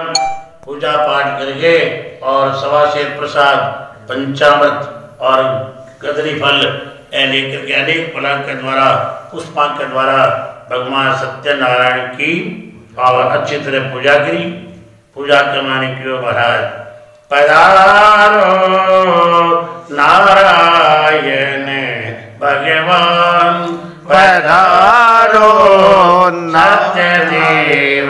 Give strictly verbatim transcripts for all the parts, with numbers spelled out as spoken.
पूजा पाठ करके और सवा शेर प्रसाद पंचामृत और कदली फल लेकर के अनेक फलों के द्वारा पुष्पा के द्वारा भगवान सत्यनारायण की और अच्छी तरह पूजा करी। पूजा करवाने की महाराज पधारो नारायण भगवान पधारो सत्यदेव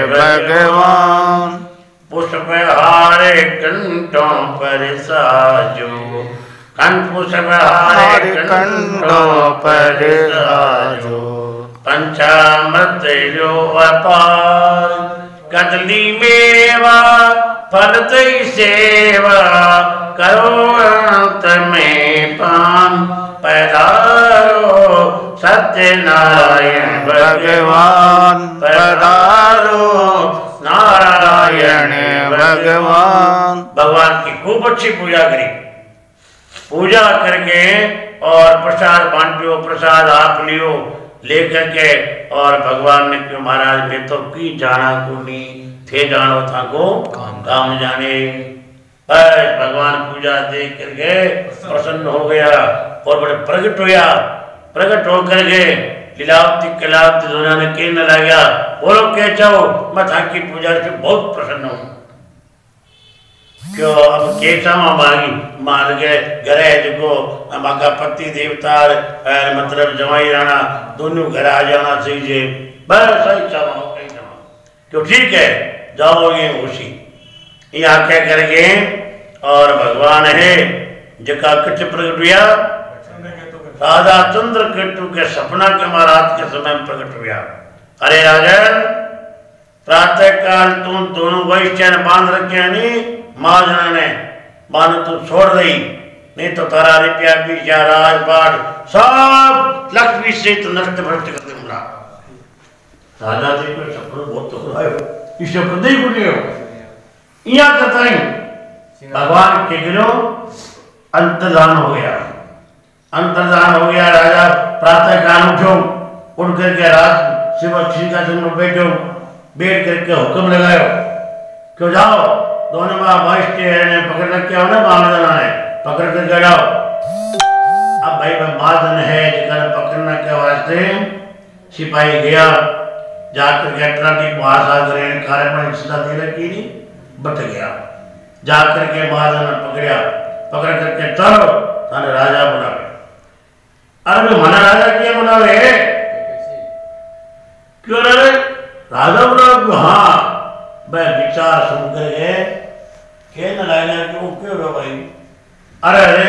भगवान पुष्पहारे कंठों पर साजो कंठ पुष्पहारे कंठों पर साजो पंचामृत जो अपार कदली मेवा फल तई सेवा करो अंत में पान पधारो सत्यनारायण भगवान पधारो नारायण भगवान। भगवान की खूब अच्छी पूजा करी। पूजा करके और प्रसाद बांटियो, प्रसाद आप लियो लेकर के और भगवान ने क्यों महाराज में तो की जाना को नहीं थे जानो था को काम जाने। बस भगवान पूजा देख करके प्रसन्न हो गया और बड़े प्रकट होया। प्रकट होकर के लीलावती कलावती दोनों ने के न लगा बोलो के चाहो मैं थाकी पूजा से बहुत प्रसन्न हूँ। क्यों अब के चाहो मांगी मान के घरे जो माका पति देवता मतलब जमाई राणा दोनों घर आ जाना चाहिए। बस सही चाहो कहीं चाहो क्यों ठीक है जाओगे उसी ये आख्या करके और भगवान है जका कच्छ प्रकट हुआ राजा चंद्र केतु के सपना के महाराज के समय में प्रकट हुआ। अरे राजन प्रातः काल तुम दोनों वैश्य ने बांध रखे नहीं महाजना ने मान तू छोड़ रही नहीं तो तारा रुपया बीजा राजपाट सब लक्ष्मी से तो नष्ट भ्रष्ट कर दूंगा। राजा जी को सपना बहुत तो खुलायो इस सपने ही बुनियो यहाँ करता ही भगवान के गिरो अंतर्धान हो गया। अंतर्धान हो गया। राजा प्रातः काल उठो उठ करके राज शिव सिंहासन में बैठो बैठ करके हुक्म लगायो क्यों जाओ दोनों माँ वैश्य ने पकड़ रखे हो ना महाजन ने पकड़ करके जाओ। अब भाई महाजन है जिसने पकड़ने के वास्ते सिपाही गया जाकर के अटलांटिक महासागर कार्य सदा दे रखी नहीं बट गया जाकर के महाजन ने पकड़िया पकड़ करके चलो थाने राजा बुलावे। अरे मना राजा क्या बुलावे क्यों रे राजा बुलावे हाँ मैं विचार सुन कर गए क्या न लाएगा क्यों क्यों रो भाई। अरे अरे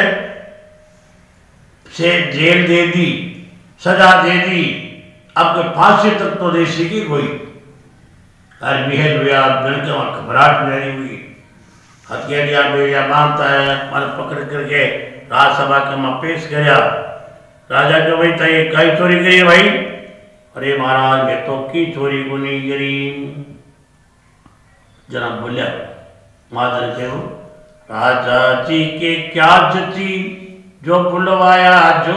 से जेल दे दी सजा दे दी अब कोई फांसी तक तो दे सकी कोई। अरे बिहेल हुआ गण के वहां घबराहट नहीं हुई हथियारिया बेरिया मानता है मन पकड़ करके राजसभा के में पेश किया। राजा के भाई तय कई चोरी करी है भाई। अरे महाराज मैं तो की चोरी को नहीं करी जना बोलिया मादर के हो राजा जी के क्या जची जो बुलवाया जो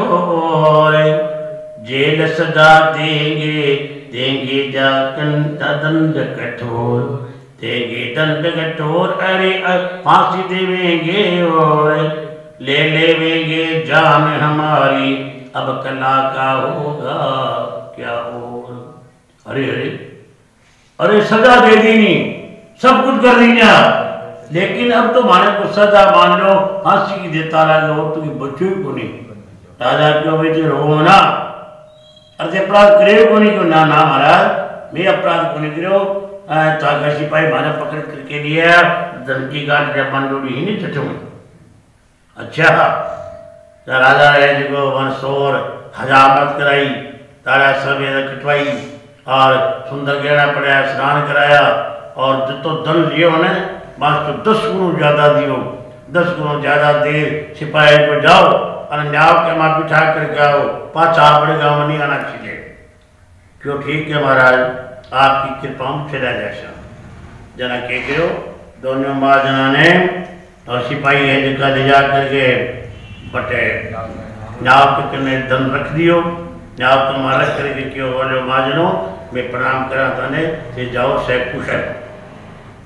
जेल सजा देंगे देंगे जाकन दंड कठोर देंगे दंड कठोर। अरे फांसी देवेंगे और ले लेवेंगे जान हमारी अब कला का होगा क्या और। अरे अरे अरे सजा दे दी नहीं सब कुछ कर दी ना लेकिन अब तो माने को सजा मान लो फांसी की देता लगे और तुम्हें बच्चों को नहीं। राजा क्यों बेटे रो ना अरे अपराध करे को नहीं क्यों ना ना महाराज मैं अपराध को नहीं करो ताकि सिपाही माने पकड़ करके लिए धन की गांठ जब मंडोड़ी ही नहीं चटू। अच्छा राजा है जो वन सोर हजामत कराई तारा सब कटवाई और सुंदर गहना पड़ा स्नान कराया और जो धन लियो ने बस तो दस गुणों ज्यादा दियो दस गुणों ज्यादा देर सिपाही को जाओ और न्याव के माँ बिठा करके आओ पाचा बड़े गाँव में नहीं आना चाहिए क्यों ठीक है महाराज आपकी कृपा चला जैसा जना के करो दोनों माँ जना ने और सिपाही है जिनका ले जा करके बटे न्याव के किन्ने धन रख दियो न्याव तो मारा करके क्यों बोलो माजनो मैं प्रणाम करा थाने से जाओ से कुशल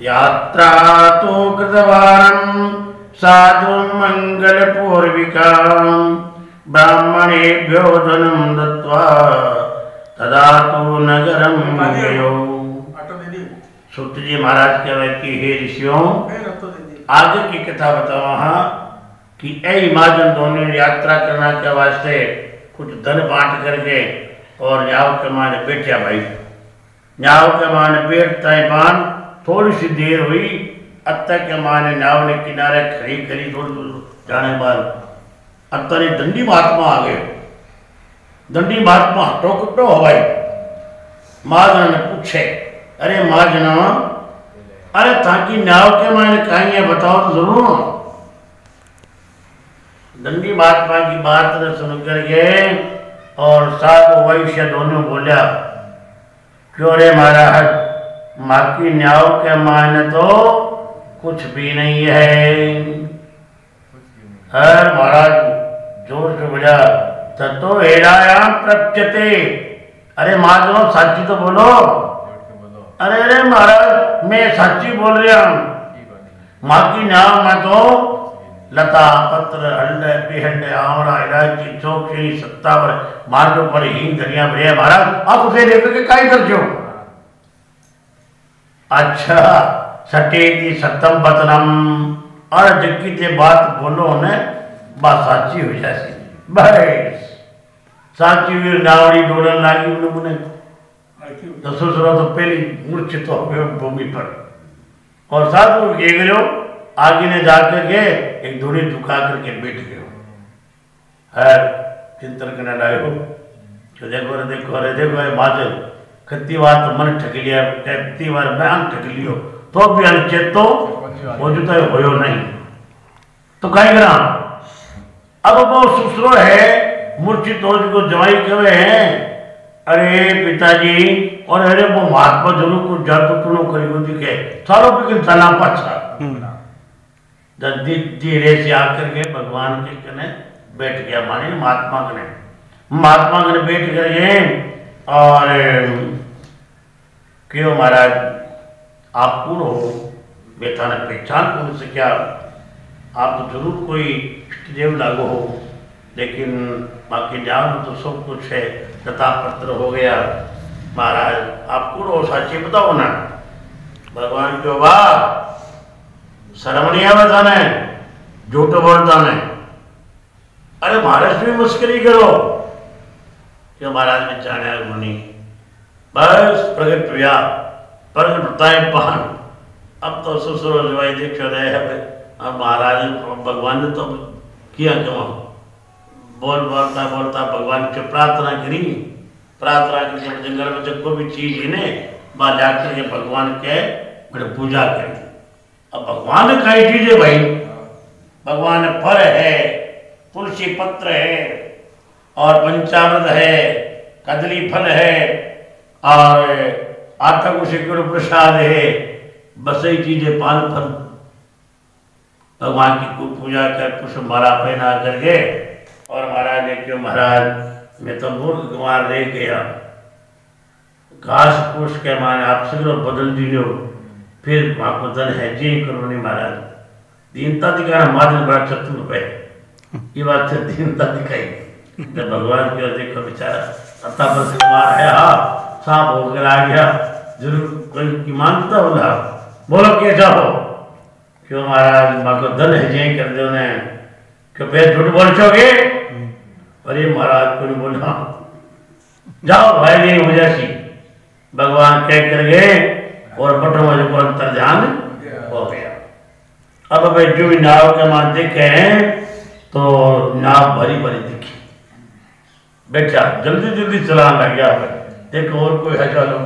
यात्रा तो कृतवान् साधु मंगल पूर्विकां ब्राह्मणेभ्यो धनं दत्त्वा तदा तो नगरम गयो। सूत जी महाराज कहे कि हे ऋषियों, आगे की कथा बताओ हाँ कि ऐ महाजन दोनों यात्रा करना के वास्ते कुछ धन बांट करके और न्याव के माने बैठा भाई। न्याव के माने बैठता है बान थोड़ी सी देर हुई, अत्ता के माने न्याव ने किनारे खड़ी करी थोड़ी दूर जाने बाद अत्ता ने दंडी महात्मा आ गए। दंडी महात्मा हटो कुटो हवाई। महाजन ने पूछे, अरे महाजना, अरे ताकि न्याव के माने कहीं है बताओ तो जरूर। दंडी महात्मा की बात सुन करके और साधु वैश्य दोनों बोला, क्यों रे महाराज, माँ की न्याव के मायने तो कुछ भी नहीं है। हर महाराज जोर से बोला, ततो हेरायाम प्रप्यते। अरे महाजनों साची तो बोलो। अरे अरे महाराज मैं साची बोल रहा हूँ। माँ की न्याव में तो लता पत्र हल्ले बेहंडे आवड़ा इलायची चौकी सत्तावर मार्गों पर हींग धनिया बढ़िया। महाराज आप उसे लेकर के काई कर जो। अच्छा सटेती सत्यम बतनम, और जबकि ते बात बोलो ने बात साची हो जाती। बस साची हुई नावड़ी डोलन लागी उन्हें मुने तो ससुरा तो पहली मूर्छित हो गए भूमि पर। और साधु के गयो आगे ने जाकर के एक धूनी झुका करके बैठ गए। है चिंतन करने लगे हो जो देखो रे देखो रे देखो रे माजल कितनी बार तो मन ठग लिया, कितनी बार बयान ठग लियो तो भी अनचेत तो मौजूदा हो नहीं तो कहीं करा। अब वो ससुरो है मूर्छित हो को जवाई कहे हैं, अरे पिताजी और अरे वो महात्मा जरूर कुछ जातो तुनो करी दिखे सारो भी चला पाछा। धीरे से आकर के भगवान के कने बैठ गया, माने महात्मा कने महात्मा कने बैठ गए। और क्यों महाराज आप कौन हो? बेटा ने पहचान कौन से क्या, आप तो जरूर कोई देव लागू हो, लेकिन बाकी जान तो सब कुछ है, कथा पत्र हो गया। महाराज आप कौन हो? साची बताओ ना। भगवान क्यों वाह शर्म नहीं आवे थाने, झूठ बोलता ने। अरे महाराज भी मुस्करी करो क्यों? महाराज ने जाने मुनि बस प्रगट हुआ प्रगट बताए पहन। अब तो ससुर जवाई देख रहे हैं। अब महाराज भगवान ने तो किया क्यों? बोल बोलता बोलता भगवान से प्रार्थना करी। प्रार्थना करके जंगल में जब कोई भी चीज इन्हें वहां जाकर के भगवान के बड़े पूजा करी। अब भगवान ने कई चीजें भाई, भगवान फल है, तुलसी पत्र है और पंचामृत है, कदली फल है और आटा को सिक्योर प्रसाद है। बस यही चीजें पान फल भगवान की खूब पूजा कर पुष्प माला पहना करके। और महाराज ने क्यों महाराज मैं तो मूर्ख कुमार रह गया, घास फूस के माने आप सगरो बदल दियो, फिर वहां को धन है जी करो नहीं महाराज। दीनता दिखाना महाजन बड़ा चतुर है, ये बात से दीनता दिखाई। जब भगवान की ओर देखो बेचारा अता पर कुमार है, हाँ सांप होकर आ गया, जरूर कोई की मानता बोला बोलो के जाओ क्यों महाराज माँ को धन है जी कर दो ने क्यों फिर झूठ बोल चोगे। अरे महाराज को नहीं बोला, जाओ भाई नहीं हो जासी। भगवान कह कर गए और बटों में जो अंतर ध्यान हो गया। अब अब जो नाव के मां देखे हैं तो नाव भरी भरी दिखी, बेटा जल्दी जल्दी चलाने लग गया। देखो और कोई हजा लोग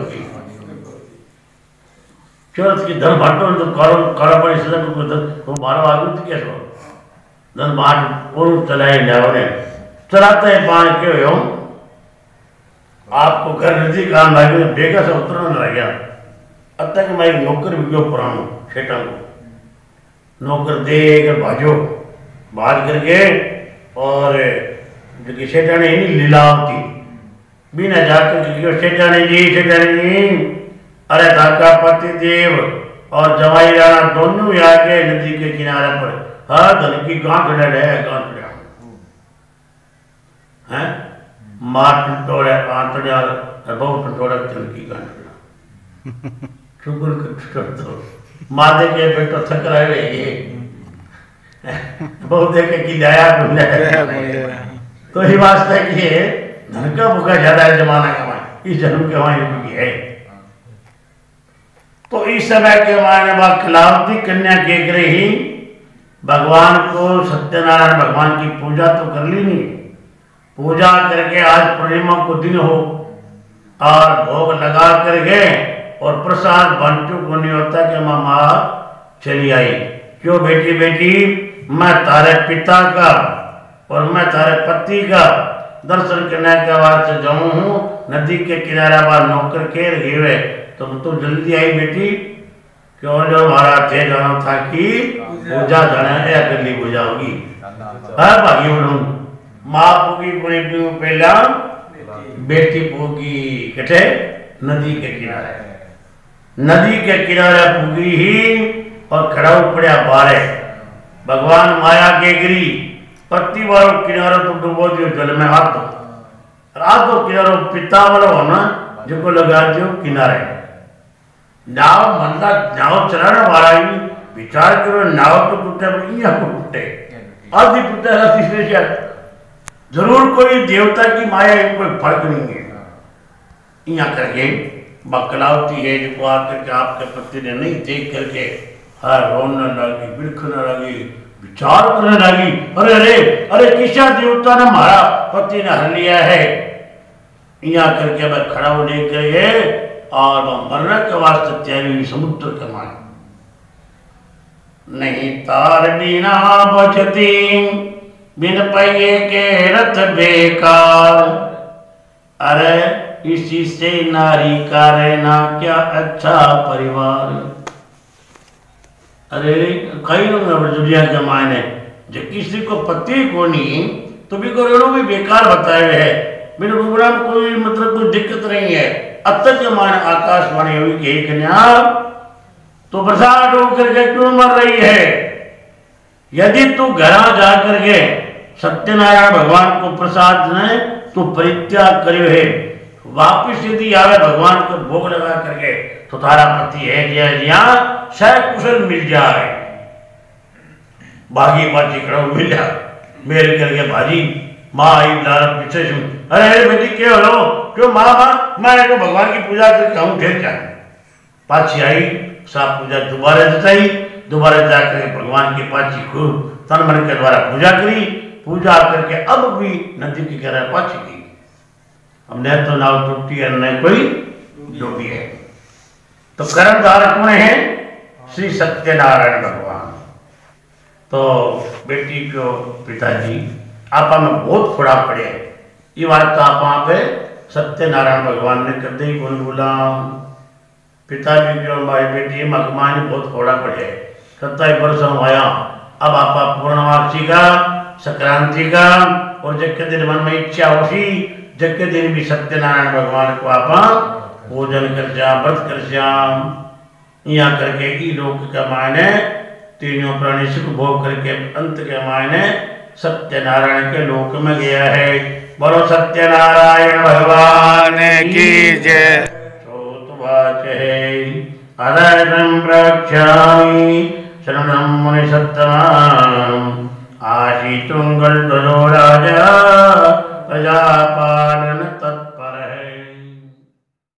चौथ की धन बांटो तो करो करो पड़ी सजा को बारह आगू थी क्या सो धन बांट और चलाए नाव ने चलाते हैं पानी क्यों हो आपको घर नजदीक आने लगे बेगा से उतरने लग गया। अब तक मैं एक नौकर भी गयो पुरानो शेटा को नौकर दे कर भाजो भाज करके और जो शेटा ने नहीं लीलावती बिना जाकर सेठानी जी सेठानी जी अरे धाका पति देव और जवाई राणा दोनों ही आ गए नदी के किनारे पर। हाँ धन की गांठ है गांठ हैं माँ टंटोड़े आंतड़िया बहुत टंटोड़ा चल की गांठ शुक्र कर तो मादे के बेटो थक रहे ये बहुत देखे कि दया भूल तो ही वास्ते कि धन का भूखा ज्यादा है जमाना कमाए इस जन्म के वहां है। तो इस समय के मायने बात खिलावती कन्या के ही भगवान को सत्यनारायण भगवान की पूजा तो कर ली नहीं। पूजा करके आज पूर्णिमा को दिन हो और भोग लगा कर गए और प्रसाद बंटू को नहीं होता कि मामा चली आई। क्यों बेटी बेटी मैं तारे पिता का और मैं तारे पति का दर्शन करने के बाद से जाऊं हूँ नदी के किनारे बार नौकर के हुए तो तो जल्दी आई बेटी क्यों जो महाराज थे जाना था कि पूजा जाना है अगली पूजा होगी है भागी बढ़ू माँ पूगी पूरी पहला बेटी पूगी कटे नदी के किनारे नदी के किनारे पूगी ही और खड़ा पड़ा बारे भगवान माया के गिरी पत्ती वालों किनारों तो डूबो दियो जल में हाथ रात दो किनारों पिता वालों होना जो लगा दियो किनारे नाव मंदा नाव चलाने वाला ही विचार करो नाव तो टूटे यहाँ को टूटे आधी टूटे तीसरे से जरूर कोई देवता की माया कोई फर्क नहीं है। यहाँ करके बकलावती है जो आकर आपके पति ने नहीं देख करके हर रोने लगी बिलखने लगी विचार करने लगी अरे अरे अरे किसा देवता ने हमारा पति ने हर लिया है। यहाँ करके मैं खड़ा हो लेकर गए और मरने के वास्ते तैयारी हुई समुद्र के माने नहीं तार बिना बचती बिन पहिए के रथ बेकार। अरे इसी से नारी का रहना क्या अच्छा परिवार। अरे कई लोग दुनिया के मायने जो किसी को पति को नहीं तो भी को भी बेकार बताए है मेरे प्रोग्राम कोई मतलब कोई दिक्कत नहीं है। अब तक के मायने आकाशवाणी हुई कि कन्या तो बरसात होकर के क्यों मर रही है। यदि तू घर जा करके सत्यनारायण भगवान को प्रसाद ने तो परित्याग करे है वापिस यदि आवे भगवान को भोग लगा करके तो तारा पति है जिया जिया शायद कुशल मिल जाए बागी बाजी खड़ा मिल जाए मेरे करके भाजी माँ आई लाल पीछे सुन अरे अरे बेटी क्या हो क्यों माँ माँ मैं तो भगवान की पूजा करके कहूँ ढेर जाए पाछी आई साफ पूजा दोबारा जताई दोबारा जाकर भगवान की पाछी खूब तन मन के द्वारा पूजा करी पूजा करके अब भी नदी की किनारे पाछी गई। हमने तो नाव टूटी है न कोई डूबी है। तो कर्म धारक में है श्री सत्यनारायण भगवान। तो बेटी को पिताजी आपा में बहुत फोड़ा पड़े ये बात तो आप पे सत्यनारायण भगवान ने कर दी कौन बोला पिताजी जो हमारी बेटी मकमान बहुत फोड़ा पड़े सत्ताई वर्ष आया अब आपा पूर्णमासी का संक्रांति का और जग के दिन मन में इच्छा होती जग के दिन भी सत्यनारायण भगवान को आपा पूजन कर जा व्रत कर श्याम यहाँ करके ई लोक के मायने तीनों प्राणी सुख भोग करके अंत के मायने सत्यनारायण के लोक में गया है। बोलो सत्यनारायण भगवान की जय। श्रोतवाच है अदर्शं प्रक्षामि शरणं मुनिसत्तमाम् आशीतुं गल्पदो राजा